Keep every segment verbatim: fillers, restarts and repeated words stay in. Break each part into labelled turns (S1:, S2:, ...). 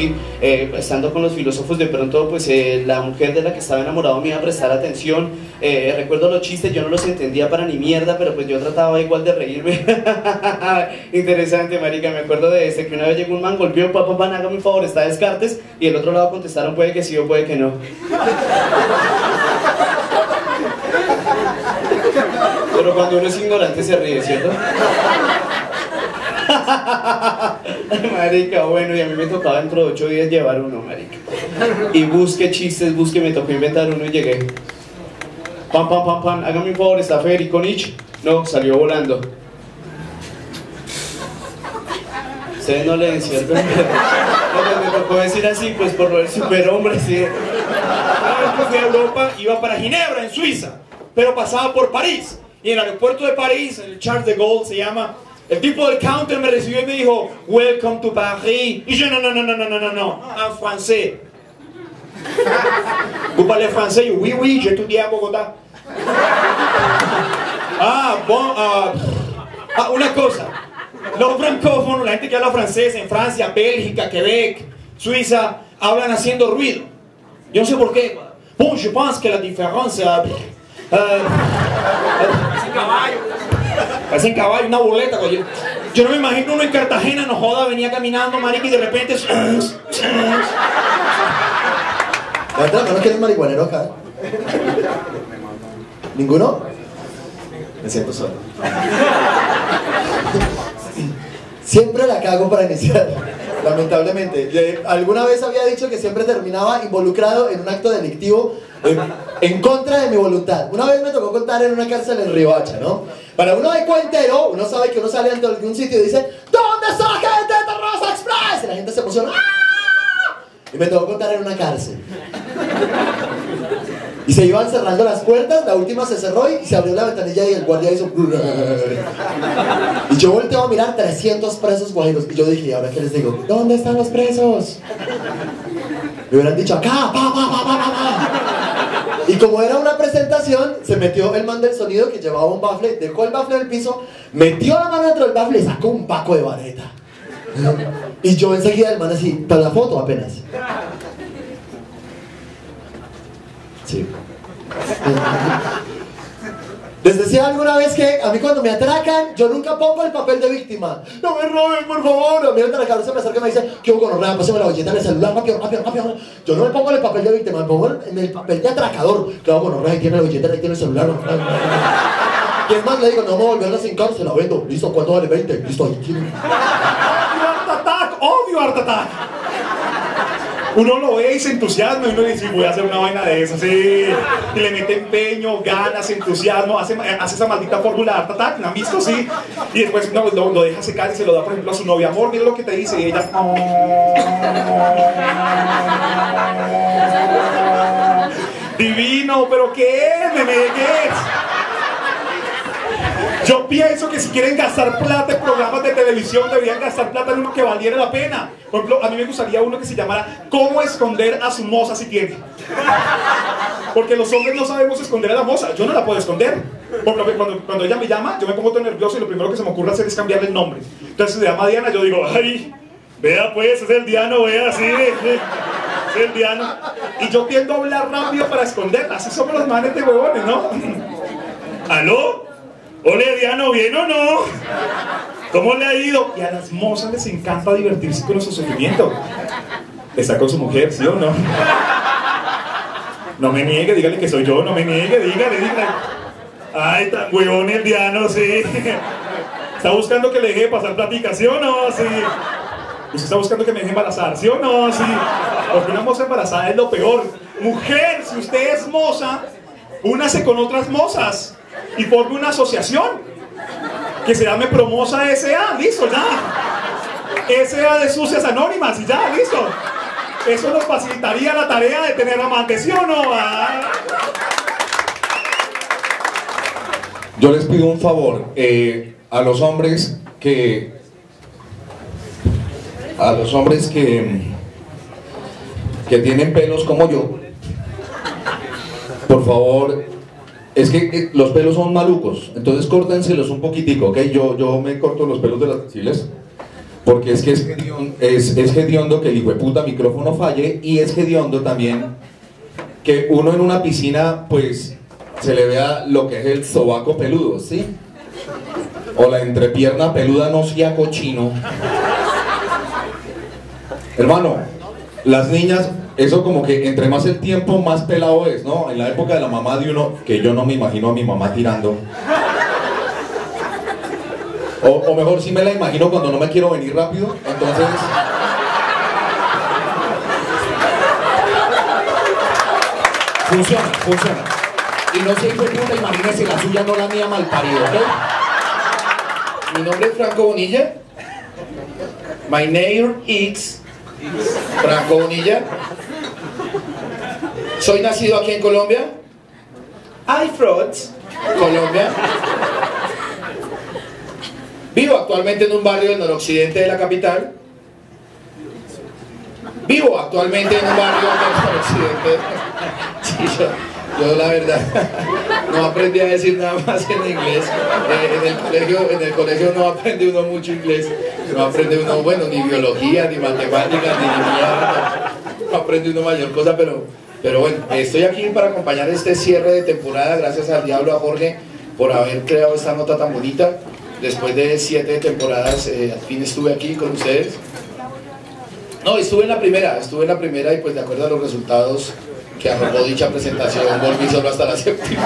S1: si eh, estando con los filósofos de pronto pues eh, la mujer de la que estaba enamorado me iba a prestar atención. Eh, recuerdo los chistes, yo no los entendía para ni mierda, pero pues yo trataba igual de reírme. Interesante, marica, me acuerdo de este, que una vez llegó un man, golpeó, papá, papá, hágame un favor, está Descartes, y el otro lado contestaron puede que sí o puede que no. Pero cuando uno es ignorante se ríe, ¿cierto? Marica, bueno, y a mí me tocaba dentro de ocho días llevar uno, marica. Y busqué chistes, busqué, me tocó inventar uno y llegué. Pam, pam, pam, pam, hágame un favor, ¿está Federico Nietzsche? No, salió volando. Ustedes no leen, ¿cierto? Me tocó decir así, pues por lo del superhombre, sí.
S2: Antes de Europa iba para Ginebra, en Suiza, pero pasaba por París. Y en el aeropuerto de París, el Charles de Gaulle se llama, el tipo del counter me recibió y me dijo, welcome to Paris. Y yo, no, no, no, no, no, no, no, no, en francés. Vous parlez français? Yo, oui, oui, j'ai étudié à Bogotá. Ah, bon, ah, ah, una cosa. Los francófonos, la gente que habla francés en Francia, Bélgica, Quebec, Suiza, hablan haciendo ruido. Yo no sé por qué. Bon, je pense que la diferencia... Uh, Hacen caballo. Hacen caballo, una boleta. Yo, yo no me imagino uno en Cartagena, no joda, venía caminando, marica, y de repente...
S3: ¿No quieren marihuanero acá? ¿Ninguno? Me siento solo. Siempre la cago para iniciar, lamentablemente. Eh, alguna vez había dicho que siempre terminaba involucrado en un acto delictivo en, en contra de mi voluntad. Una vez me tocó contar en una cárcel en Riohacha, ¿no? Para uno de cuentero, uno sabe que uno sale ante algún sitio y dice ¿dónde está la gente de Terraza Express? Y la gente se emociona. ¡Ah! Y me tocó contar en una cárcel. Y se iban cerrando las puertas, la última se cerró y se abrió la ventanilla y el guardia hizo... Y yo volteo a mirar trescientos presos guajiros. Y yo dije, ¿y ahora qué les digo? ¿Dónde están los presos? Me hubieran dicho acá, pa, pa, pa, pa, pa, pa. Y como era una presentación, se metió el man del sonido que llevaba un bafle, dejó el bafle del piso, metió la mano dentro del bafle y sacó un paco de vareta. Y yo enseguida el man así, para la foto apenas. Sí. Les decía alguna vez que a mí cuando me atracan, yo nunca pongo el papel de víctima. No me roben, por favor. A mí la cabeza me acerca y me dice, ¿qué hubo con Orrea? Pásame la billeta en el celular, rápido, rápido, rápido. Yo no me pongo el papel de víctima, me pongo en el papel de atracador. ¿Qué hago con Orrea? Ahí tiene la billeta, ahí tiene el celular. Y es más, le digo, no me volverla sin cárcel, se la vendo. Listo, ¿cuánto vale? veinte. Listo, ahí tiene.
S2: Art Attack, odio Art Attack. Uno lo ve y se entusiasma y uno dice, voy a hacer una vaina de eso, sí. Y le mete empeño, ganas, entusiasmo, hace, hace esa maldita fórmula de Art Attack, ¿la han visto? Sí. Y después no, lo, lo deja secar y se lo da, por ejemplo, a su novia. Amor, mira lo que te dice. Y ella... Divino, ¿pero qué es, bebé? ¿Qué es? Yo pienso que si quieren gastar plata en programas de televisión, deberían gastar plata en uno que valiera la pena. Por ejemplo, a mí me gustaría uno que se llamara ¿Cómo esconder a su moza si tiene? Porque los hombres no sabemos esconder a la moza. Yo no la puedo esconder. Porque cuando, cuando ella me llama, yo me pongo todo nervioso y lo primero que se me ocurre hacer es cambiarle el nombre. Entonces se llama Diana, yo digo, ay, vea pues, es el Diano, vea, sí, es el Diano. Y yo tiendo a hablar rápido para esconderla. Así somos los manes de huevones, ¿no? ¿Aló? Ole, Diano, ¿bien o no? ¿Cómo le ha ido? Y a las mozas les encanta divertirse con nuestro sufrimiento. ¿Está con su mujer, sí o no? No me niegue, dígale que soy yo, no me niegue, dígale, dígale. Ay, tan huevón el Diano, sí. ¿Está buscando que le deje pasar platicación o no? Sí. ¿Usted está buscando que me deje embarazar, sí o no? Sí. Porque una moza embarazada es lo peor. Mujer, si usted es moza, únase con otras mozas y forme una asociación que se llame Promoza S A, listo, ya. S A de Sucias Anónimas y ya, listo. Eso nos facilitaría la tarea de tener amantes, ¿sí o no? Ah.
S4: Yo les pido un favor eh, a los hombres que a los hombres que que tienen pelos como yo, por favor, es que eh, los pelos son malucos, entonces córtenselos un poquitico, ¿ok? Yo, yo me corto los pelos de las axilas, porque es que es, hediondo, es, es hediondo que el hijueputa micrófono falle, y es hediondo también que uno en una piscina pues se le vea lo que es el sobaco peludo, ¿sí? O la entrepierna peluda, no sea cochino. Hermano, las niñas, eso como que entre más el tiempo más pelado es, ¿no? En la época de la mamá de uno, que yo no me imagino a mi mamá tirando. O, o mejor sí me la imagino cuando no me quiero venir rápido, entonces... Funciona, funciona. Y no sé, fue puta, imagínese la suya, no la mía, malparido, ¿ok?
S5: Mi nombre es Franco Bonilla. My name is Franco Bonilla. Soy nacido aquí en Colombia. I from Colombia. Vivo actualmente en un barrio del noroccidente de la capital. Vivo actualmente en un barrio del noroccidente. Sí, yo, yo la verdad no aprendí a decir nada más en inglés. Eh, en el colegio, en el colegio no aprende uno mucho inglés. No aprende uno, bueno, ni biología, ni matemáticas, ni nada. No aprende uno mayor cosa, pero, pero bueno, estoy aquí para acompañar este cierre de temporada. Gracias al diablo, a Jorge, por haber creado esta nota tan bonita. Después de siete temporadas, eh, al fin estuve aquí con ustedes. No, estuve en la primera, estuve en la primera y pues de acuerdo a los resultados que arrojó dicha presentación, volví solo hasta la séptima.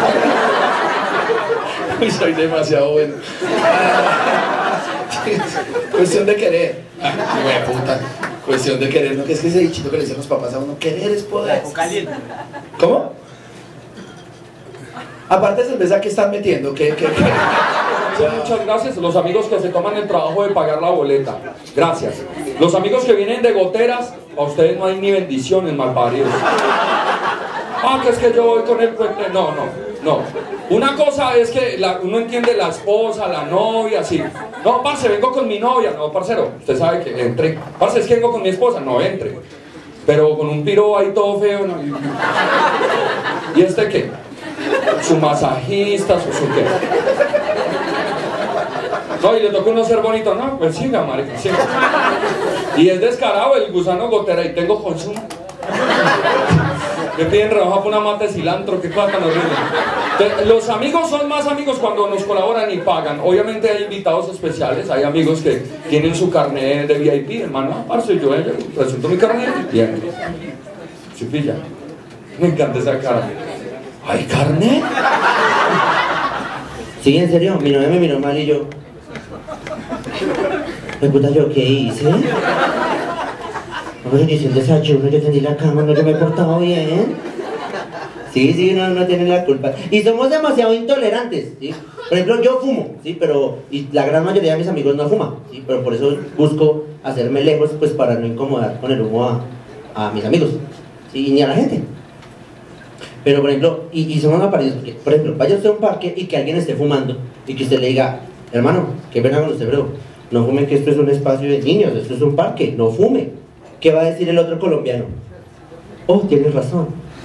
S5: Y soy demasiado bueno. Cuestión de querer. Ah, qué puta. Cuestión de querer, ¿no? Que es que ese dichito que le dicen los papás a uno, querer es poder. ¿Cómo? Aparte de cerveza, ¿qué están metiendo? ¿Qué, qué, qué?
S6: Muchas gracias. Los amigos que se toman el trabajo de pagar la boleta. Gracias. Los amigos que vienen de goteras, a ustedes no hay ni bendiciones, malparidos. Ah, que es que yo voy con el puente. No, no, no. Una cosa es que la, uno entiende la esposa, la novia, así. No, parce, vengo con mi novia. No, parcero, usted sabe que entre. Parce, es que vengo con mi esposa. No, entre. Pero con un piro ahí todo feo. No. ¿Y este qué? Su masajista, su, su qué. No, y le toca uno ser bonito, no, pues siga, marica, siga. Y es descarado el gusano gotera y tengo consumo. Me piden rebaja por una mata de cilantro, qué cosa tan horrible. Entonces, los amigos son más amigos cuando nos colaboran y pagan. Obviamente hay invitados especiales, hay amigos que tienen su carnet de V I P, hermano, parce, yo eh, presento mi carnet y bien. ¿Se pilla? Me encanta esa cara. ¿Hay carnet?
S1: Sí, en serio, mi novia me miró mal y yo... Pues puta, ¿yo qué hice? No, pues yo hice un desayuno, yo tendí la cama, no, yo me he portado bien. Sí, sí, no, no tienen la culpa. Y somos demasiado intolerantes, ¿sí? Por ejemplo, yo fumo, ¿sí? Pero... Y la gran mayoría de mis amigos no fuman, ¿sí? Pero por eso busco hacerme lejos, pues para no incomodar con el humo a, a mis amigos, ¿sí? Ni a la gente. Pero, por ejemplo, y, y somos aparecidos porque, por ejemplo, vaya usted a un parque y que alguien esté fumando y que usted le diga, hermano, qué pena con usted, pero no fume, que esto es un espacio de niños, esto es un parque, no fume. ¿Qué va a decir el otro colombiano? Oh, tienes razón.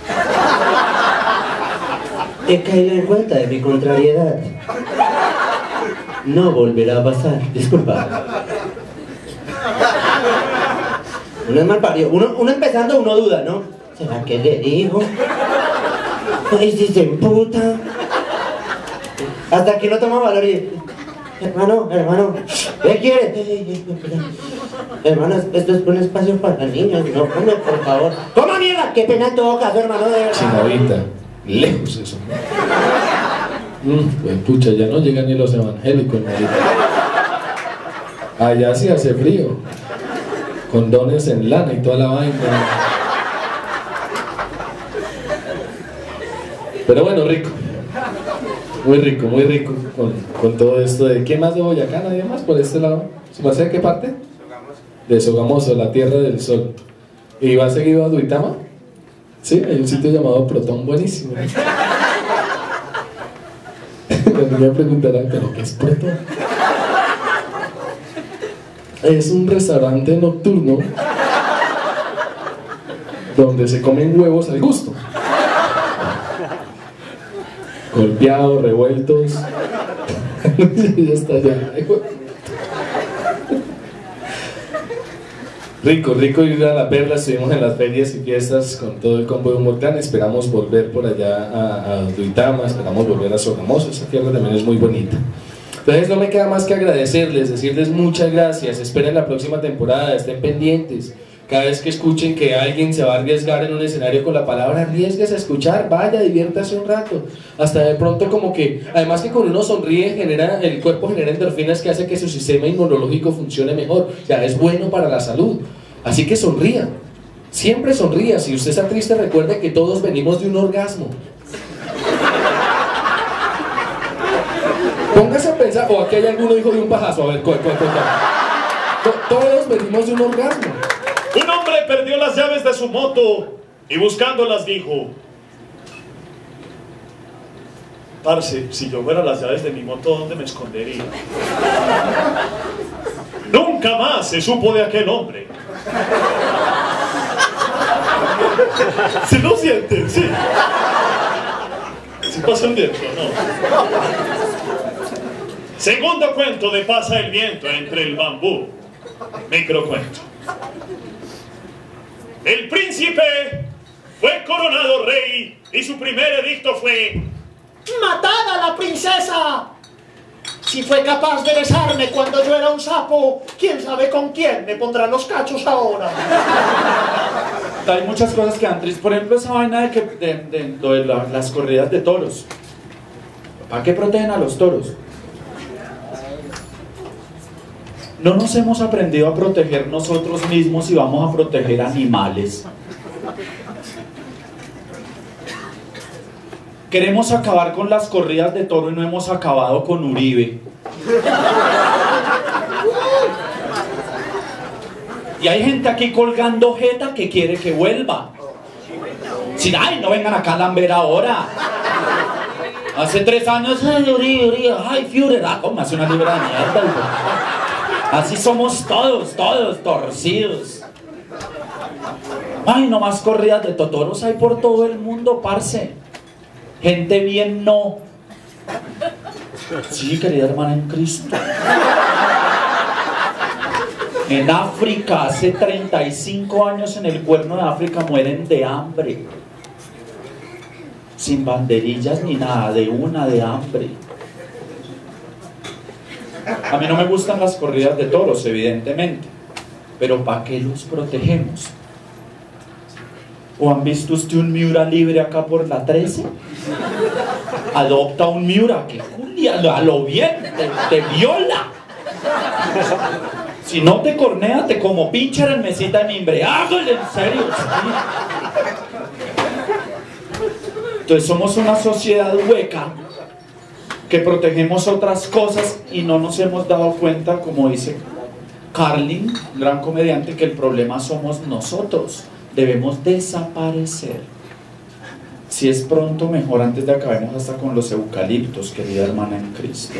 S1: He caído en cuenta de mi contrariedad. No volverá a pasar, disculpa. Uno es mal parido, uno, uno empezando uno duda, ¿no? ¿Será que le digo? Ay, si se emputa. Hasta que no toma valor y... Hermano, hermano, ¿qué quiere? Hermano, esto es un espacio para niños, no come, por favor. ¡Coma mierda! ¡Qué pena en todo caso, hermano! De verdad.
S7: Señorita, lejos eso. Mm, pues pucha, ya no llegan ni los evangélicos, marica. Allá sí hace frío. Condones en lana y toda la vaina. Pero bueno, rico. Muy rico, muy rico con, con todo esto de... ¿Qué más de Boyacá? ¿Nadie más por este lado? ¿Se va a hacer qué parte? De Sogamoso, la tierra del sol. ¿Y va seguido a Duitama? Sí, hay un sitio llamado Protón, buenísimo. La niña preguntará, ¿pero qué es Protón? Es un restaurante nocturno donde se comen huevos al gusto. Golpeados, revueltos. Ya está, ya. Rico, rico ir a La Perla, estuvimos en las ferias y fiestas con todo el combo de Humor Clan, esperamos volver por allá a, a Duitama, esperamos volver a Sogamoso, esa tierra también es muy bonita. Entonces no me queda más que agradecerles, decirles muchas gracias, esperen la próxima temporada, estén pendientes. Cada vez que escuchen que alguien se va a arriesgar en un escenario con la palabra arriesgues a escuchar, vaya, diviértase un rato. Hasta de pronto como que, además que cuando uno sonríe, genera, el cuerpo genera endorfinas que hace que su sistema inmunológico funcione mejor. O sea, es bueno para la salud. Así que sonría. Siempre sonría. Si usted está triste, recuerde que todos venimos de un orgasmo. Póngase a pensar, o aquí hay alguno hijo de un pajazo, a ver, cuál, cuál, cuál, cuál. Todos venimos de un orgasmo.
S8: Un hombre perdió las llaves de su moto y buscándolas dijo: parce, si yo fuera las llaves de mi moto, ¿dónde me escondería? Nunca más se supo de aquel hombre. ¿Sí lo sienten? Sí. ¿Sí pasa el viento? No. Segundo cuento de Pasa el viento entre el bambú. Microcuento. El príncipe fue coronado rey y su primer edicto fue:
S9: ¡matad a la princesa! Si fue capaz de besarme cuando yo era un sapo, quién sabe con quién me pondrán los cachos ahora.
S10: Hay muchas cosas que dan tristes. Por ejemplo, esa vaina de, que, de, de, lo de la, las corridas de toros. ¿Para qué protegen a los toros? No nos hemos aprendido a proteger nosotros mismos y vamos a proteger animales. Queremos acabar con las corridas de toro y no hemos acabado con Uribe. Y hay gente aquí colgando jeta que quiere que vuelva. Si, ay, no vengan acá a lamber ahora. Hace tres años, ay, Uribe, Uribe, ay, Führer, ah, ¿cómo hace una libra de mierda? Así somos todos, todos torcidos. Ay, no más corridas de totoros hay por todo el mundo, parce. Gente bien no. Sí, querida hermana en Cristo. En África, hace treinta y cinco años en el Cuerno de África mueren de hambre. Sin banderillas ni nada, de una de hambre. A mí no me gustan las corridas de toros, evidentemente, pero ¿para qué los protegemos? ¿O han visto usted un Miura libre acá por la trece? Adopta un Miura, que Julia, a lo bien, te, te viola. Si no te cornea, te como pincher en mesita de mimbre. ¡Hágale, en serio! Sí. Entonces somos una sociedad hueca que protegemos otras cosas y no nos hemos dado cuenta, como dice Carlin, un gran comediante, que el problema somos nosotros. Debemos desaparecer. Si es pronto, mejor antes de acabemos hasta con los eucaliptos, querida hermana en Cristo.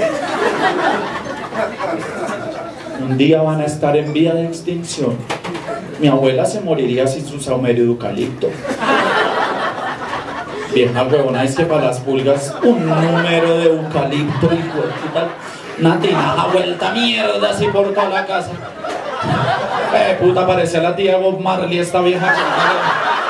S10: Un día van a estar en vía de extinción. Mi abuela se moriría sin su saumerio de eucalipto. Vieja huevona, es que para las pulgas un número de eucalipto, hijo de puta, una tinaja vuelta mierda así por toda la casa. Eh, puta, parecía la tía Bob Marley, esta vieja.